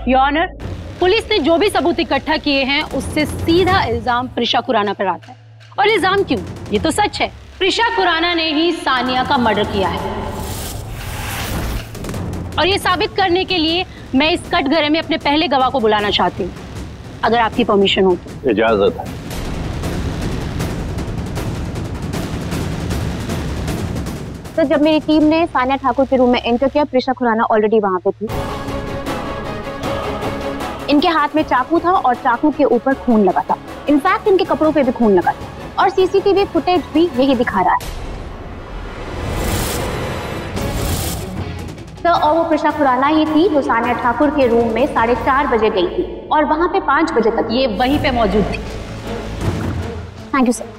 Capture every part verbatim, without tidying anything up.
Your honour, police ने जो भी सबूत इकट्ठा किए हैं उससे सीधा इल्जाम प्रिशा खुराना पर आता है। और इल्जाम क्यों? ये तो सच है, प्रिशा खुराना ने ही सानिया का मर्डर किया है। और ये साबित करने के लिए मैं इस कटघरे में अपने पहले गवाह को बुलाना चाहती हूँ, अगर आपकी परमिशन हो तो। इजाजत है। तो जब मेरी टीम ने सानिया ठाकुर के रूम में एंटर किया, प्रिशा खुराना ऑलरेडी वहां पे थी। इनके हाथ में चाकू था और चाकू के ऊपर खून लगा था। इनफैक्ट इनके कपड़ों पे भी खून लगा था और सीसीटीवी फुटेज भी यही दिखा रहा है। तो और वो प्रिशा खुराना ही थी जो सानिया ठाकुर के रूम में साढ़े चार बजे गई थी और वहां पे पांच बजे तक ये वहीं पे मौजूद थी। Thank you sir.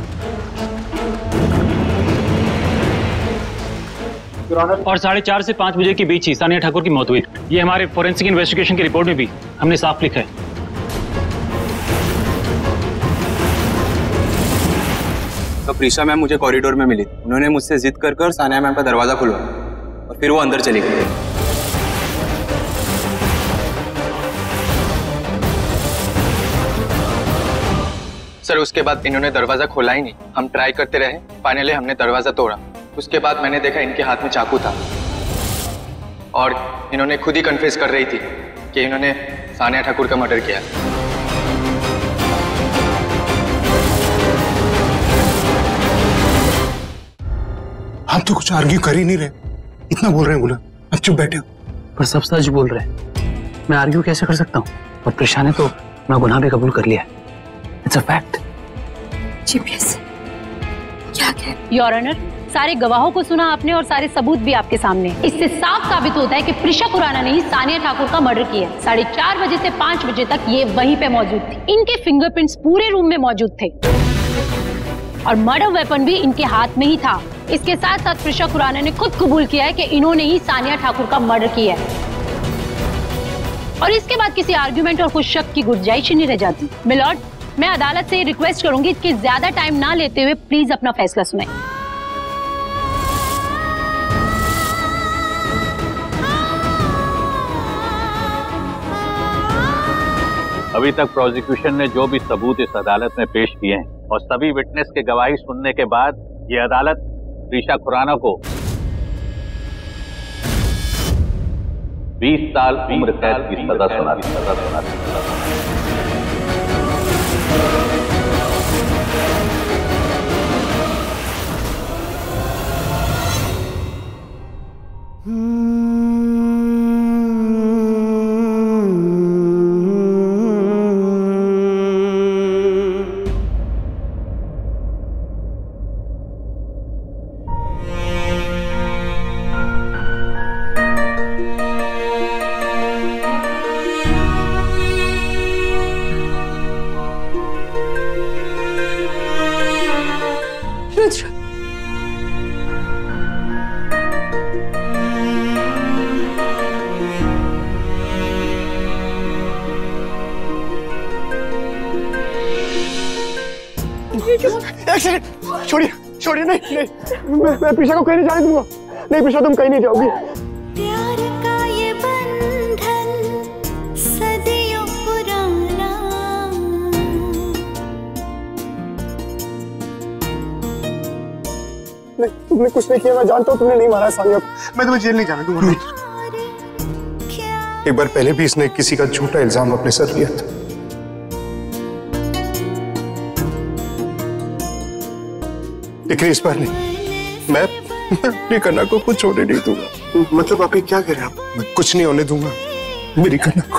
और साढ़े चार से पांच बजे के बीच ही सानिया ठाकुर की मौत हुई। ये हमारे फोरेंसिक इन्वेस्टिगेशन की रिपोर्ट में भी हमने साफ लिखा है। तो प्रिशा मैम मुझे कॉरिडोर में मिली। उन्होंने मुझसे जिद कर कर सानिया मैम का दरवाजा खुलवाया और फिर वो अंदर चली गई। सर उसके बाद इन्होंने दरवाजा खोला ही नहीं। हम ट्राई करते रहे, फाइनली हमने दरवाजा तोड़ा। उसके बाद मैंने देखा इनके हाथ में चाकू था और इन्होंने खुद ही कन्फेस कर रही थी कि इन्होंने सानिया ठाकुर का मर्डर किया। हम तो कुछ आर्ग्यू कर ही नहीं रहे, इतना बोल रहे हैं गुलाम, अब चुप बैठे हो। पर सब सच बोल रहे हैं, मैं आर्ग्यू कैसे कर सकता हूँ? और प्रिशा ने तो अपना गुनाह भी कबूल कर लिया है। It's a fact. जीपीएस क्या कह? योर ऑनर, सारे गवाहों को सुना आपने और सारे सबूत भी आपके सामने। इससे साफ साबित होता है कि प्रिशा खुराना ने ही सानिया ठाकुर का मर्डर किया। साढ़े चार बजे से पांच बजे तक ये वहीं पे मौजूद थी। इनके फिंगरप्रिंट्स पूरे रूम में मौजूद थे और मर्डर वेपन भी इनके हाथ में ही था। इसके साथ साथ प्रिशा खुराना ने खुद कबूल किया है कि इन्होंने ही सानिया ठाकुर का मर्डर किया है। और इसके बाद किसी आर्गुमेंट और कुछ शक की गुंजाइश ही नहीं रह जाती। मिलॉर्ड, मैं अदालत से रिक्वेस्ट करूंगी कि ज्यादा टाइम ना लेते हुए प्लीज अपना फैसला सुनाएं। अभी तक प्रोसिक्यूशन ने जो भी सबूत इस अदालत में पेश किए हैं और सभी विटनेस के गवाही सुनने के बाद ये अदालत प्रिशा खुराना को बीस साल उम्र कैद की सजा सुनाती है। छोड़िए छोड़िए, नहीं नहीं, मैं, मैं प्रिशा को कहीं नहीं जाने दूंगा। नहीं प्रिशा, तुम कहीं नहीं जाओगी। प्यार का ये बंधन सदियों पुराना, नहीं तुमने कुछ नहीं किया, मैं जानता हूँ तुमने नहीं मारा सानिया को। मैं तुम्हें जेल नहीं जाने दूंगा। एक बार पहले भी इसने किसी का झूठा इल्जाम अपने सर लिया था। लेकिन इस बार नहीं, मैं अपनी कन्या को कुछ होने नहीं दूंगा। मतलब आप क्या कह रहे हैं? आप? मैं कुछ नहीं होने दूंगा मेरी कन्या को।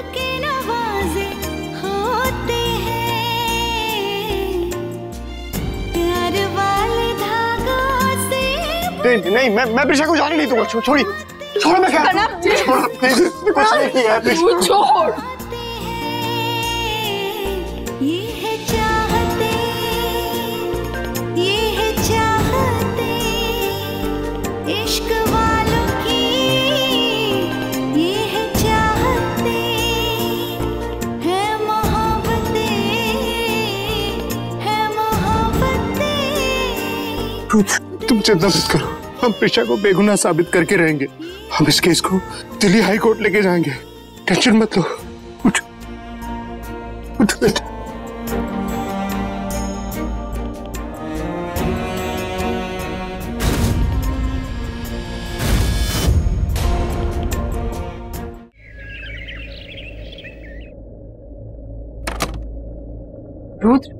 नहीं नहीं, मैं मैं प्रिशा को जाने नहीं दूंगा। छो, छोड़ी छोड़, मैं क्या छोड़, कुछ नहीं किया है। छोड़। तुम चिंता मत करो, हम प्रिशा को बेगुनाह साबित करके रहेंगे। हम इस केस को दिल्ली हाई कोर्ट लेके जाएंगे। टेंशन मत लो, उठ उठ बेटा। रुद्र,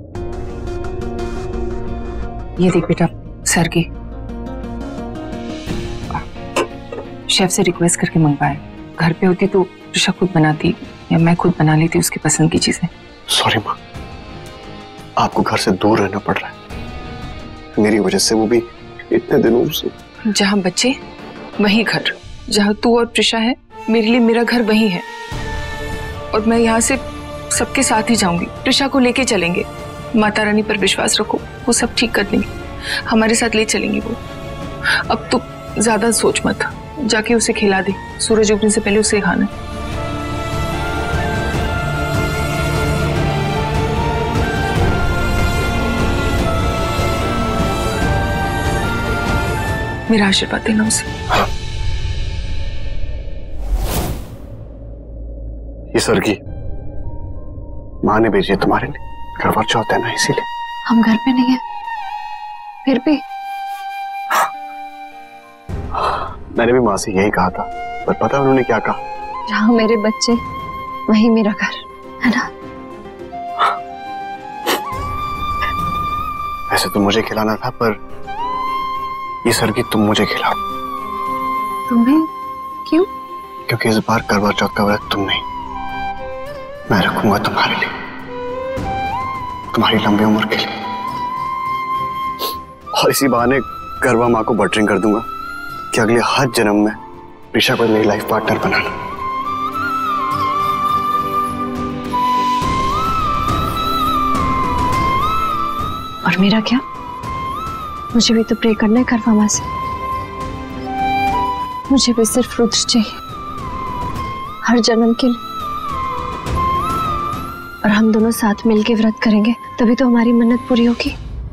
ये देख बेटा सर की शेफ से रिक्वेस्ट करके मंगवाए। घर पे होती तो प्रिशा खुद बनाती या मैं खुद बना लेती उसकी पसंद की चीजें। सॉरी माँ, आपको घर से दूर रहना पड़ रहा है मेरी वजह से, वो भी इतने दिनों से। जहाँ बच्चे वहीं घर, जहाँ तू और प्रिशा है मेरे लिए मेरा घर वहीं है। और मैं यहाँ से सबके साथ ही जाऊंगी, प्रिशा को लेके चलेंगे। माता रानी पर विश्वास रखो, वो सब ठीक कर देंगे, हमारे साथ ले चलेंगी वो। अब तो ज्यादा सोच मत, जाके उसे खिला दे, सूरज उगने से पहले उसे खाना। मेरा आशीर्वाद देना उसे। हाँ। ये सर की माँ ने भेजी है तुम्हारे लिए, करवा चौथ है ना इसीलिए। हम घर पे नहीं है फिर भी। मैंने भी माँ से यही कहा था, पर पता है उन्होंने क्या कहा? जहाँ मेरे बच्चे वही मेरा घर है ना। ऐसे तो मुझे खिलाना था, पर ये सर की तुम मुझे खिलाओ। तुम्हें? क्यों? क्योंकि इस बार करवा चौथ का व्रत तुम नहीं, मैं रखूंगा तुम्हारे लिए, तुम्हारी लंबी उम्र के लिए। और इसी बहाने करवा माँ को बटरिंग कर दूंगा कि अगले हर जन्म में प्रिशा को मेरी लाइफ पार्टनर बनाना। और मेरा क्या? मुझे भी तो प्रे करना है करवा माँ से। मुझे भी सिर्फ रुद्र चाहिए हर जन्म के लिए। और हम दोनों साथ मिलके व्रत करेंगे, तभी तो हमारी मन्नत पूरी होगी।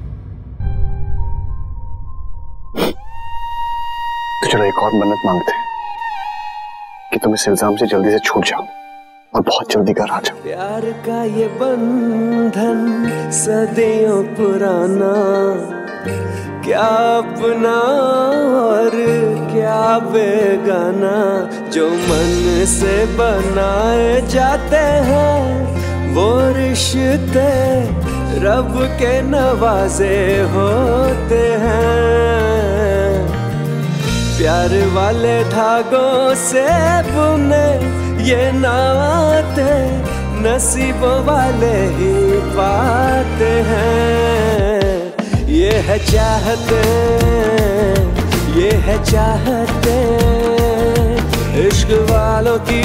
तो चलो एक और मन्नत मांगते हैं कि तुम इस इल्जाम से जल्दी से छूट जाओ और बहुत जल्दी घर आ जाओ। प्यार का ये बंधन सदियों पुराना, क्या अपना और क्या बेगाना, जो मन से बनाए जाते हैं वो रिश्ते रब के नवाजे होते हैं। प्यार वाले धागों से बुने ये नाते नसीबों वाले ही पाते हैं। ये है चाहते, ये है चाहते इश्क वालों की,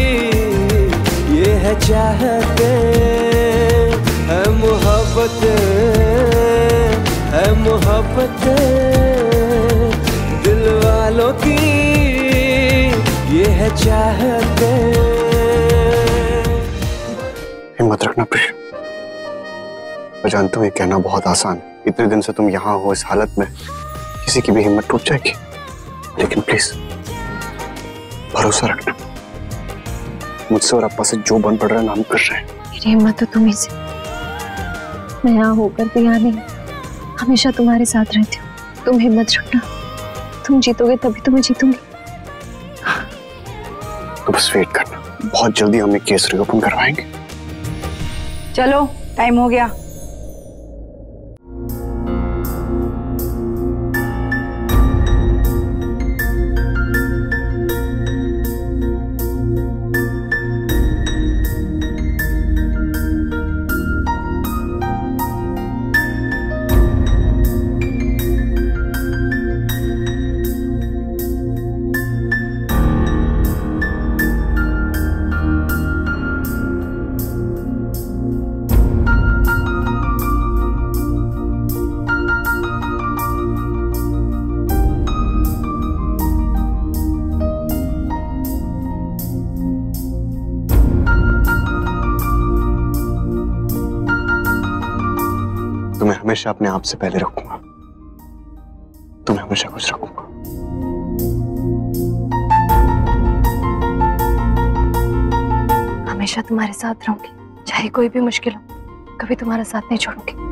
ये है चाहते है मोहब्बत, है मोहब्बत दिल वालों की, ये है चाहते। हिम्मत रखना प्रिय, मैं जानता हूँ ये कहना बहुत आसान है। इतने दिन से तुम यहाँ हो, इस हालत में किसी की भी हिम्मत टूट जाएगी, लेकिन प्लीज भरोसा रखना, मुझसे और अप्पा से जो बन पड़ रहा है ना हम कर रहे हैं। मेरी हिम्मत तो तुम्ही से, मैं यहाँ होकर भी यहाँ नहीं, हमेशा तुम्हारे साथ रहती हूँ। तुम हिम्मत रखना, तुम जीतोगे तभी तो मैं जीतूंगी। तो बस वेट करना, बहुत जल्दी हम एक केस रिओपन करवाएंगे। चलो टाइम हो गया। तुम्हें हमेशा अपने आप से पहले रखूंगा, तुम्हें हमेशा खुश रखूंगा। हमेशा तुम्हारे साथ रहूंगी, चाहे कोई भी मुश्किल हो, कभी तुम्हारा साथ नहीं छोड़ूंगी।